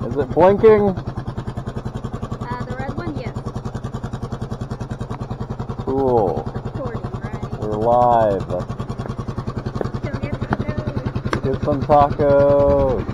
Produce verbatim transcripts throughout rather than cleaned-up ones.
Is it blinking? Uh, the red one, yes. Cool. Recording, right? We're live. Let's go get tacos. Get some tacos.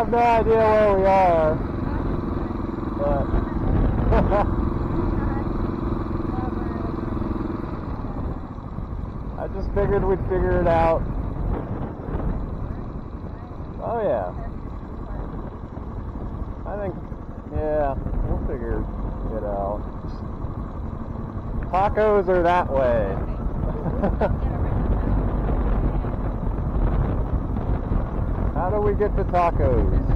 have no idea where we are, but I just figured we'd figure it out. Oh yeah. I think, yeah, we'll figure it out. Tacos are that way. How do we get to tacos?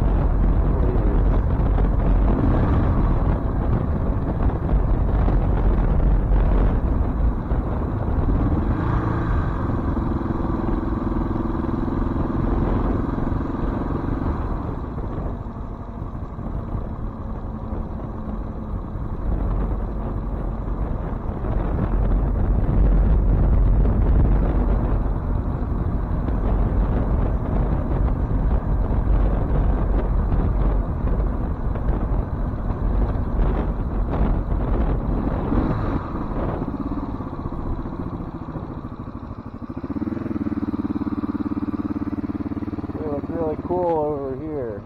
Really cool over here.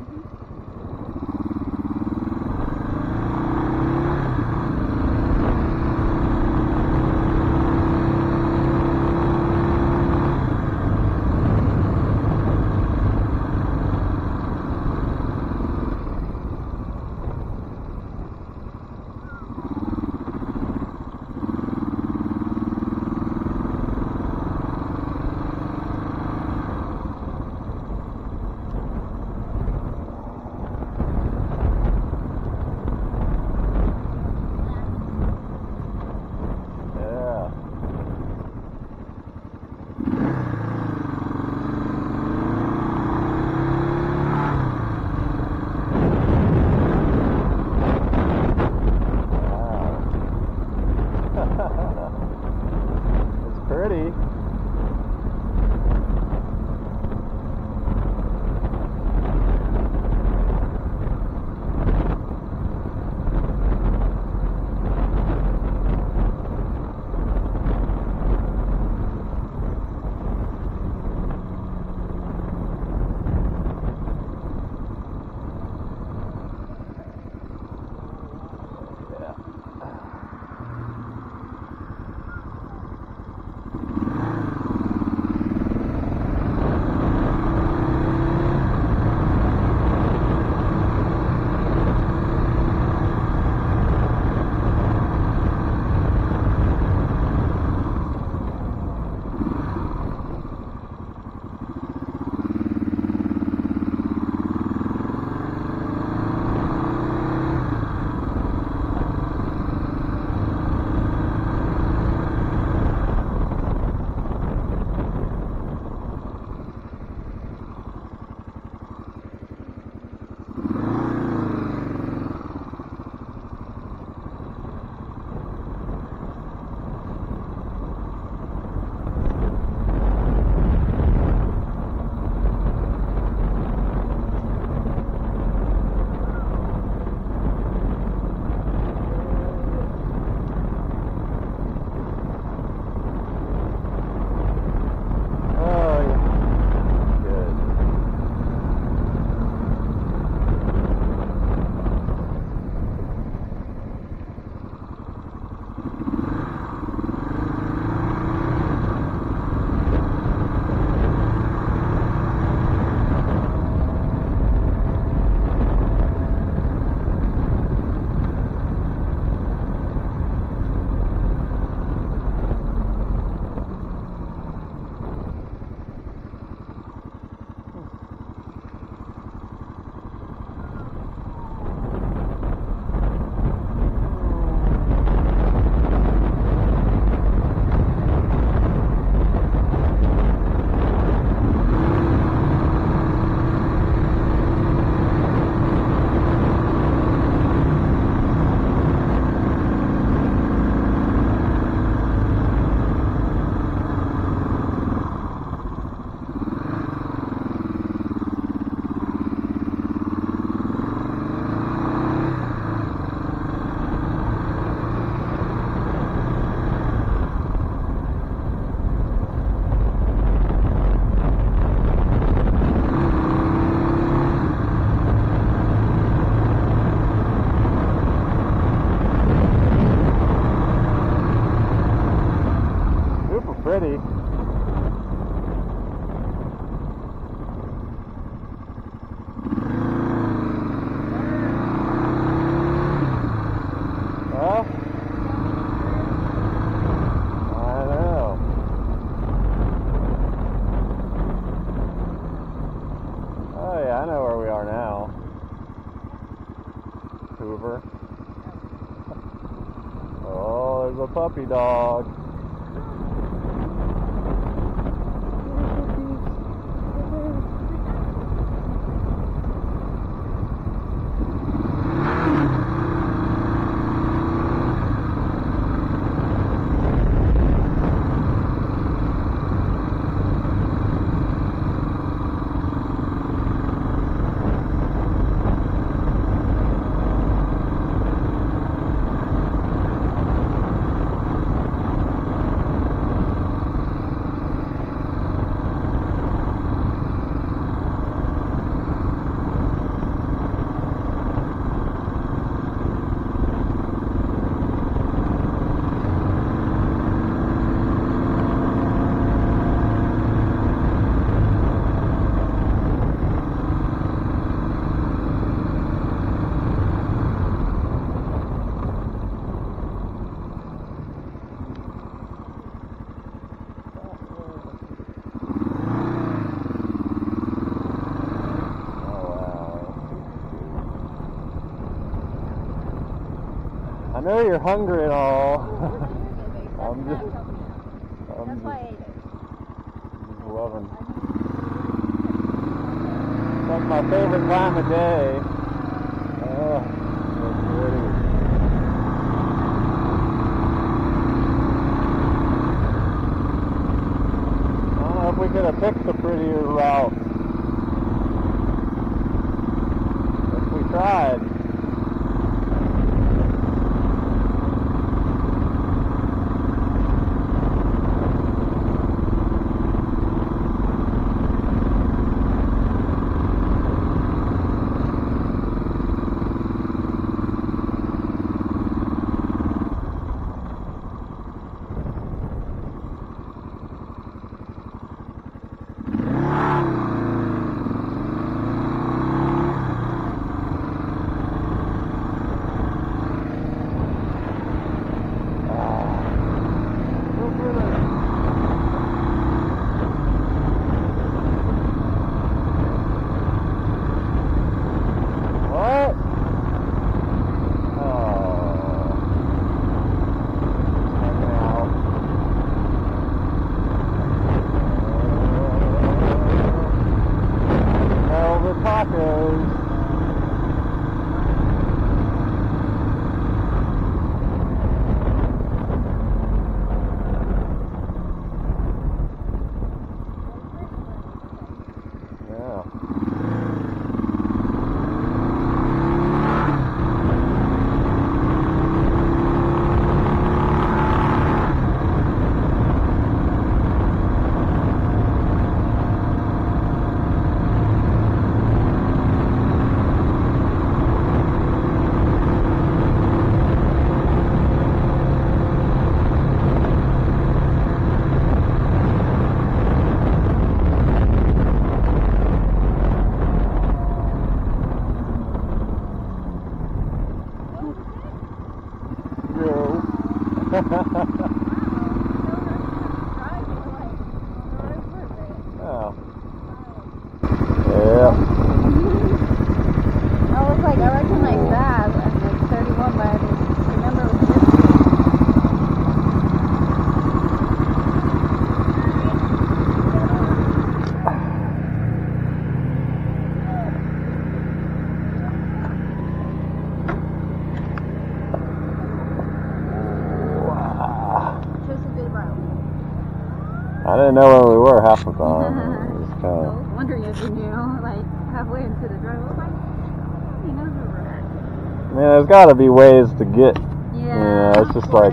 It's pretty. Yeah. pretty. Well, I know. Oh yeah, I know where we are now. Hoover. Oh, there's a puppy dog. I know you're hungry and all. I'm just, I'm That's why I just, ate it. just loving. It's like my favorite time of day. Oh, so pretty. I don't know if we could have picked a prettier route. If we tried. Oh. Yeah. I was like, I recognize that, and it's thirty-one, but I just remember it was I didn't know where we were half the time. It was kind I of... was wondering if you knew, like, halfway into the drive. I was like, he knows where we're at. I mean, there's got to be ways to get. Yeah. You know, it's just like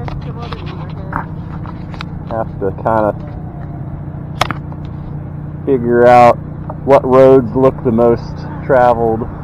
have to kind of figure out what roads look the most traveled.